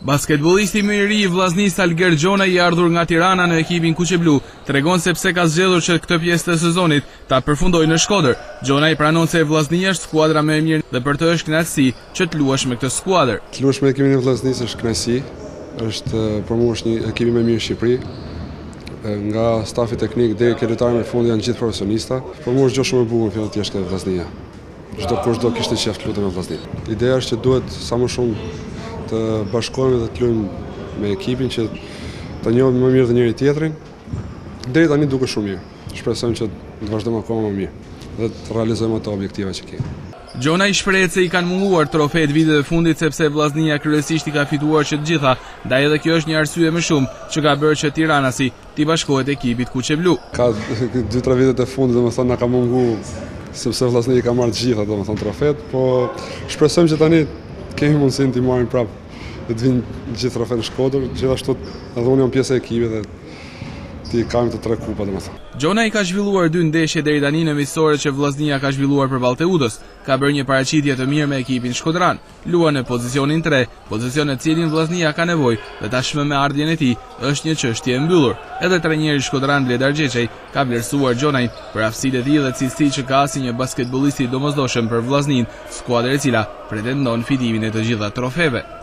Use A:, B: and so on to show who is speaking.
A: Basketbollisti më i ri i vllaznisë Alger Gjona i ardhur nga Tirana në ekipin Kuqeblu tregon se pse ka zgjedhur që këtë pjesë të sezonit ta përfundojë në Shkodër. Gjona i pranon se vllaznia është skuadra më e mirë dhe për të është kënaqësi që të luash me këtë skuadër.
B: Të luash me ekipin e vllaznisë është kënaqësi, është për mua është një ekipi më i mirë në Shqipëri. Nga stafi teknik deri ke lojtarët në fund janë gjithë profesionista. Për mua është gjë shumë e bukur që të jesh këtë vllaznia. Çdo kush do kishte qejf të lutem me vllazninë. Ideja është që duhet sa më shumë të bashkohemi dhe të luajmë me ekipin që të njohim më mirë dhe njëri tjetrin. Deri tani duket shumë mirë. Shpresojmë që të vazhdojmë akoma më mirë dhe të realizojmë ato objektiva që kemi.
A: Gjona i shprehet se i kanë munguar trofeet vitet e fundit sepse vllaznia kryesisht i ka fituar që të gjitha, ndaj edhe kjo është një arsye më shumë që ka bërë që Tiranasi t'i bashkohet ekipit Kuqeblu.
B: Ka 2-3 vitet e fundit domethënë na ka mungu sepse vllaznia i ka marrë të gjitha domethënë trofeet, po shpresojmë që tani kemi mundësinë t'i marrim prapë dhe të vinë gjithë trofeet në Shkodër, gjithashtu edhe unë jam pjesë e ekipit dhe ti kam të 3 kupa domethënë.
A: Gjona i ka zhvilluar 2 ndeshje deri tani në miqësore që vllaznia ka zhvilluar për Valteudës. Ka bërë një paraqitje të mirë me ekipin shkodran. Luan në pozicionin 3, pozicion në cilin vllaznia ka nevojë dhe tashmë me ardhjen e tij është një çështje e mbyllur. Edhe trajneri shkodran Bledar Xheçej ka vlerësuar Gjonain për aftësitë e tij dhe cilësitë që ka si një basketbollisti domosdoshëm për vllaznin, skuadër e cila pretendon fitimin e të gjitha trofeve.